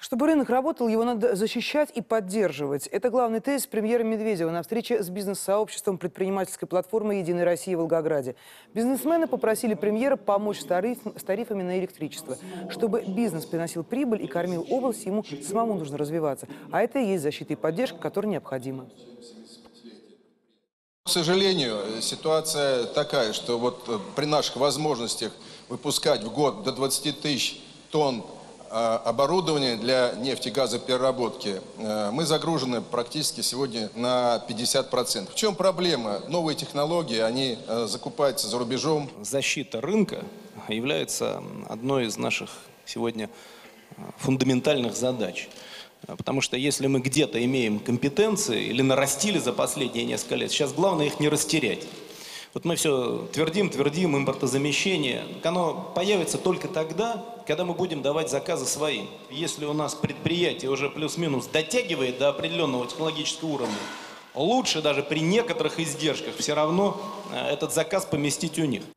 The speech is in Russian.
Чтобы рынок работал, его надо защищать и поддерживать. Это главный тезис премьера Медведева на встрече с бизнес-сообществом предпринимательской платформы «Единой России» в Волгограде. Бизнесмены попросили премьера помочь с тарифами на электричество. Чтобы бизнес приносил прибыль и кормил область, ему самому нужно развиваться. А это и есть защита и поддержка, которая необходима. К сожалению, ситуация такая, что вот при наших возможностях выпускать в год до 20 тысяч тонн оборудования для нефтегазопереработки, мы загружены практически сегодня на 50%. В чем проблема? Новые технологии, они закупаются за рубежом. Защита рынка является одной из наших сегодня фундаментальных задач. Потому что если мы где-то имеем компетенции или нарастили за последние несколько лет, сейчас главное их не растерять. Вот мы все твердим, импортозамещение. Оно появится только тогда, когда мы будем давать заказы своим. Если у нас предприятие уже плюс-минус дотягивает до определенного технологического уровня, лучше даже при некоторых издержках все равно этот заказ поместить у них.